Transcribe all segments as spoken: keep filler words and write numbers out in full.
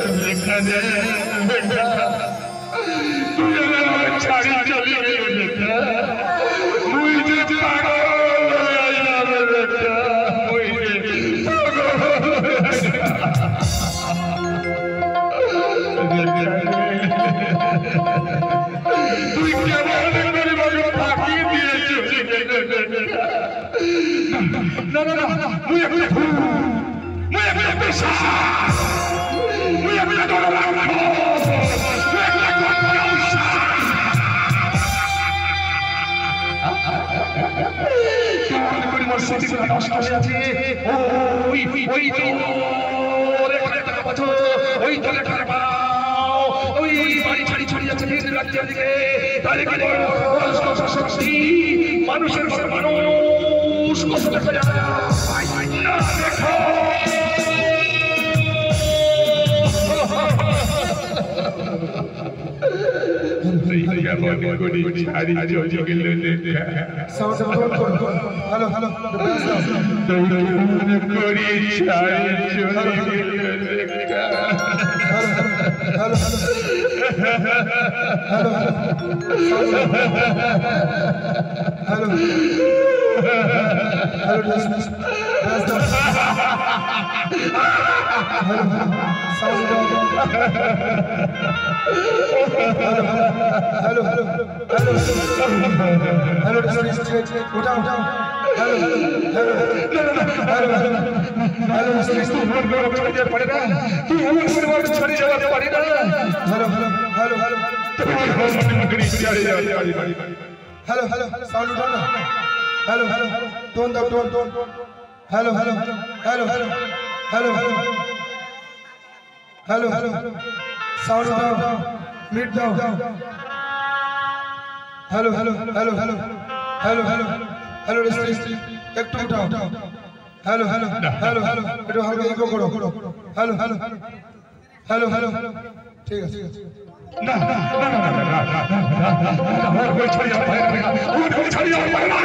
এখানে তুই আমার ছাড়ি চলে গেলি মুই যে পাগল হয়ে আইলাম বেটা মুই যে তুই কেমন করে বাবু ফাঁকি দিয়েছিস না না না মুই একটা মুই একটা পেশা মুই একটা দৌড়া মুই একটা গৌসা কেমন করে মোর স্মৃতিগুলো নষ্ট হয়ে আছে ওই ওই তো রেখা টাকা পাচ্ছ ওই তো রেখা পাও ওই বাড়ি ছাড়ি ছাড়ি যাচ্ছে দিন রাজ্যের দিকে তাহলে কি শক্তি মানুষের ঘরে মানুষ কষ্ট দেখা যায় না দেখো hello hello hello hello hello hello district उठा उठा hello hello hello hello hello district तू मोर मोर छोड़ दे पड़े ना तू मोर मोर छोड़ जावा पड़े ना हेलो हेलो हेलो हेलो मकड़ी चढ़े जा हेलो हेलो साउंड उठा ना हेलो हेलो टोन दो tone tone hello hello hello hello hello hello hello sound उठाओ मिट जाओ hello hello hello hello hello hello hello district एक टू उठाओ हेलो हेलो हेलो हेलो একটু হালকা ইকো করো हेलो हेलो हेलो हेलो ঠিক আছে না না না না না और कोई छोड़ जा पाएगा और कोई छोड़ जा पाएगा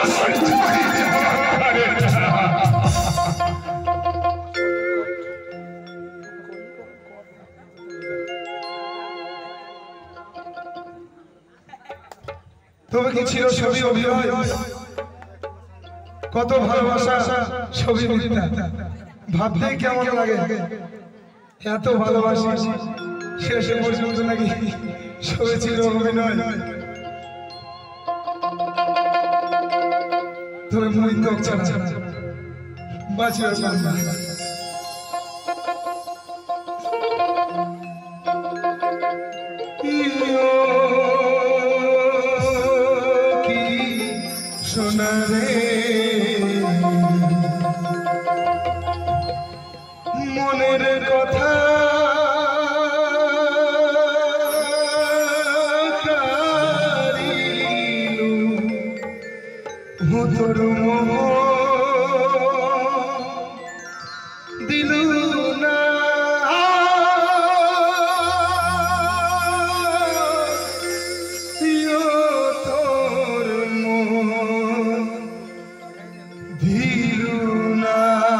তবে কি ছিল ছবি অভিনয় কত ভালোবাসা ছবি মিথ্যা ভাবতে কেমন লাগে এত ভালোবাসি শেষে পর্যন্ত নাকি ছবি ছিল অভিনয় তবে মুই তো ছাড়া বাঁচিয়ে পারলাম না মনের কথা তোর মোহ দিলু না তোর মোহ দিলু না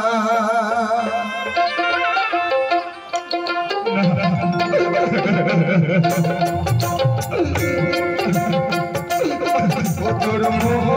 তোর মোহ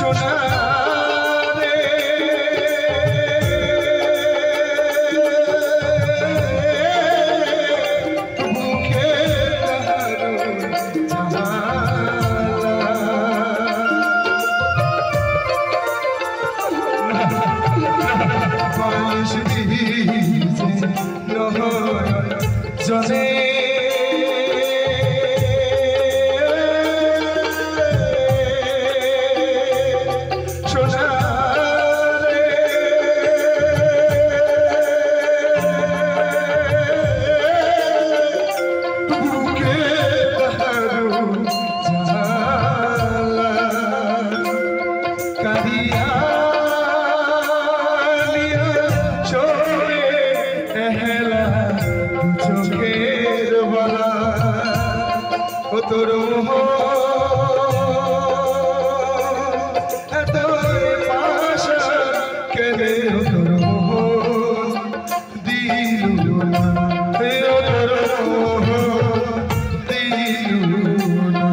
সোনা জনে সোনা রে বুকে তাহারু জ্বালা কাঁদিয়া লিয়া চোরে এহেলা চোখের বলা ও তোর এত পাশা কেনে ও তোর দিলু না ও তোর দিলু না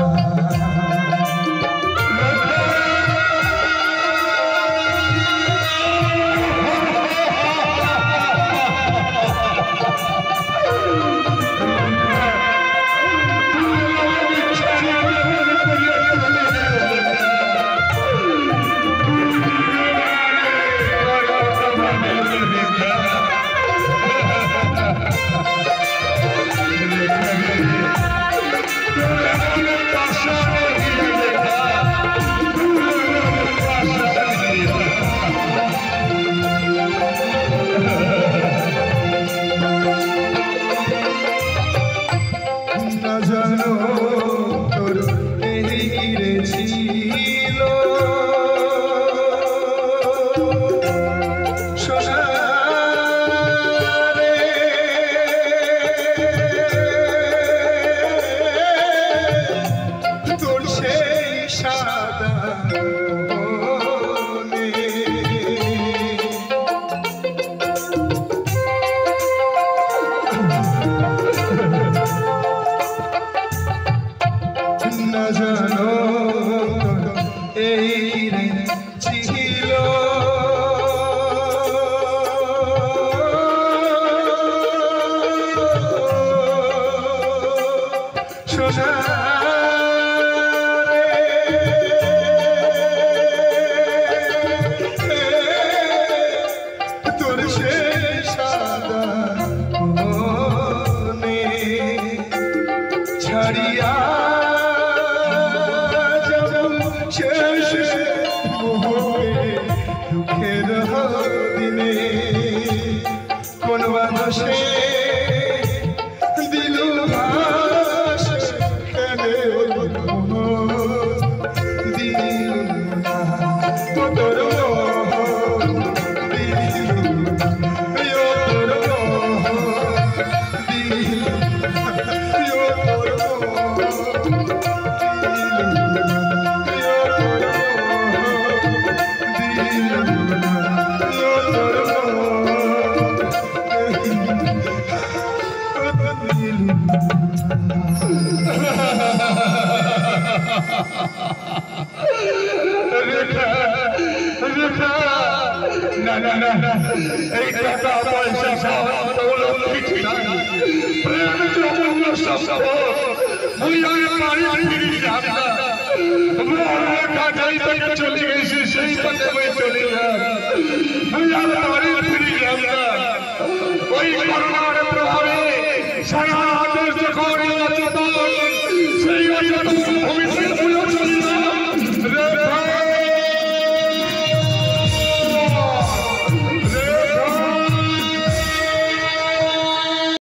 জানো তোর এই গিরে ছিল সোনা রে তোর সেই সাদা না জানো এই রে ছিল সোনা রে তোর সেই সাদা মনে ছাড়িয়া শেষে দুঃখের দিনে কোন বাদশে দিল ভাস কেনে দিল না তোর না না না এই টাকা পয়সা সব দৌলত কিছু নাই প্রেম যৌবন সব মুই আর বাড়ি ফিরে যাব না মোর কাটাই থেকে চলে গেছে সেই পথে আমি চলে যাব মুই আর বাড়ি ফিরে যাব না ওই করোনার প্রভাবে সারা দেশ যখন অচেতন সেই অচেতন